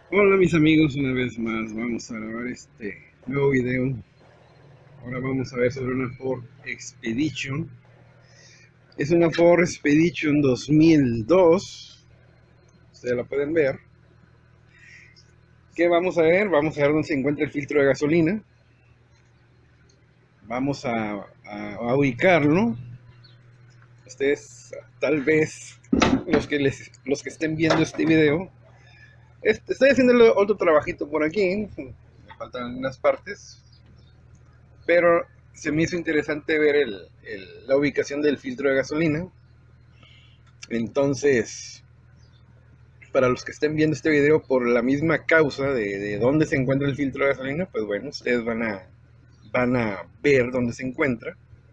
Hola mis amigos, una vez más vamos a grabar este nuevo video. Ahora vamos a ver sobre una Ford Expedition. Es una Ford Expedition 2002. Ustedes la pueden ver. ¿Qué vamos a ver? Vamos a ver dónde se encuentra el filtro de gasolina. Vamos a ubicarlo. Ustedes tal vez los que estén viendo este video. Estoy haciendo otro trabajito por aquí. Me faltan algunas partes. Pero se me hizo interesante ver la ubicación del filtro de gasolina. Entonces, para los que estén viendo este video por la misma causa de dónde se encuentra el filtro de gasolina, pues bueno, ustedes van a ver dónde se encuentra.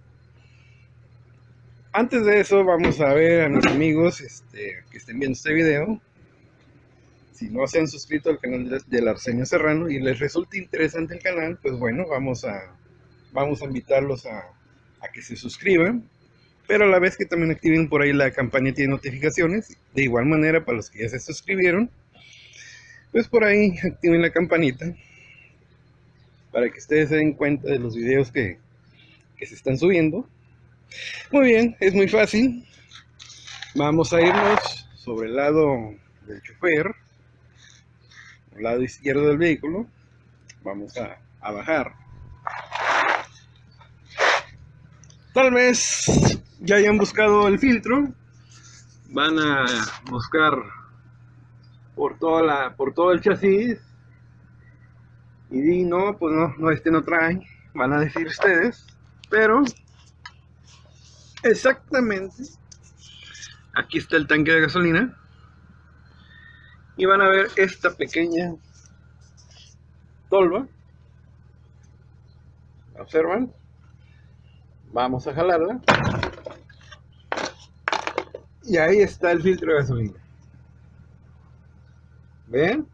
Antes de eso, vamos a ver a mis amigos que estén viendo este video. Si no se han suscrito al canal de Arsenio Serrano y les resulta interesante el canal, pues bueno, vamos a invitarlos a que se suscriban, pero a la vez que también activen por ahí la campanita de notificaciones. De igual manera, para los que ya se suscribieron, pues por ahí activen la campanita para que ustedes se den cuenta de los videos que se están subiendo. Muy bien, es muy fácil. Vamos a irnos sobre el lado del chofer, el lado izquierdo del vehículo. Vamos a bajar. Tal vez ya hayan buscado el filtro. Van a buscar por todo el chasis y no, pues no, este no trae, van a decir ustedes, pero exactamente aquí está el tanque de gasolina y van a ver esta pequeña tolva. ¿Observan? Vamos a jalarla y ahí está el filtro de gasolina. ¿Ven?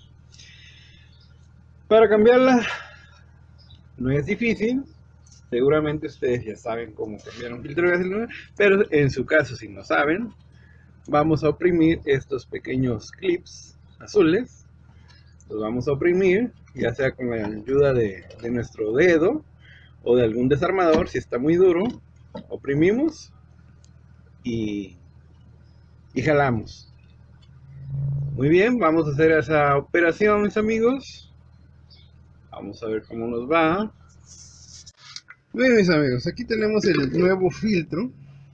Para cambiarla no es difícil. Seguramente ustedes ya saben cómo cambiar un filtro de gasolina, pero en su caso, si no saben, vamos a oprimir estos pequeños clips azules. Los vamos a oprimir, ya sea con la ayuda de nuestro dedo o de algún desarmador. Si está muy duro, oprimimos y jalamos. Muy bien, vamos a hacer esa operación, mis amigos. Vamos a ver cómo nos va. Bien, mis amigos, aquí tenemos el nuevo filtro.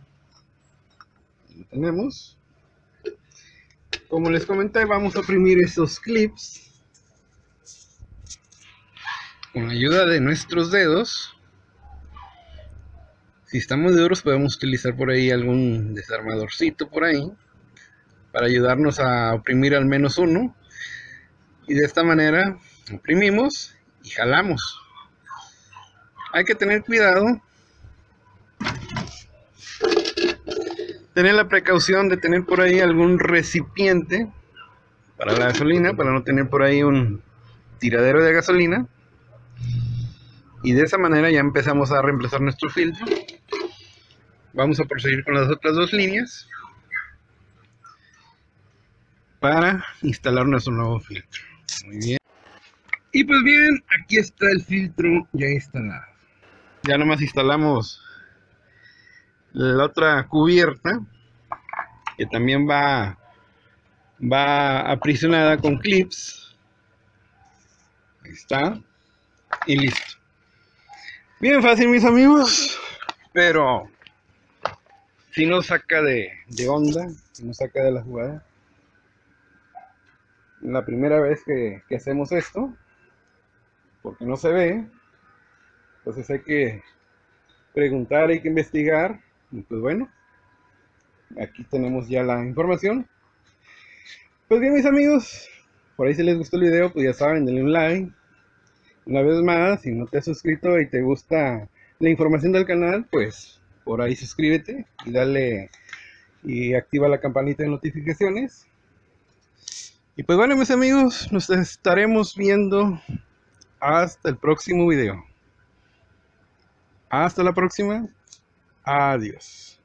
Lo tenemos. Como les comenté, vamos a oprimir estos clips con la ayuda de nuestros dedos. Si están muy duros, podemos utilizar por ahí algún desarmadorcito por ahí para ayudarnos a oprimir al menos uno, y de esta manera oprimimos y jalamos. Hay que tener cuidado, tener la precaución de tener por ahí algún recipiente para la gasolina, para no tener por ahí un tiradero de gasolina, y de esa manera ya empezamos a reemplazar nuestro filtro. Vamos a proseguir con las otras dos líneas para instalar nuestro nuevo filtro. Muy bien. Y pues bien, aquí está el filtro ya instalado. Ya nomás instalamos la otra cubierta, que también va aprisionada con clips. Ahí está. Y listo. Bien fácil, mis amigos, pero si nos saca de onda, si nos saca de la jugada. La primera vez que hacemos esto, porque no se ve, entonces hay que preguntar, hay que investigar. Y pues bueno, aquí tenemos ya la información. Pues bien, mis amigos, por ahí si les gustó el video, pues ya saben, denle un like. Una vez más, si no te has suscrito y te gusta la información del canal, pues por ahí suscríbete y dale y activa la campanita de notificaciones. Y pues bueno, mis amigos, nos estaremos viendo hasta el próximo video. Hasta la próxima. Adiós.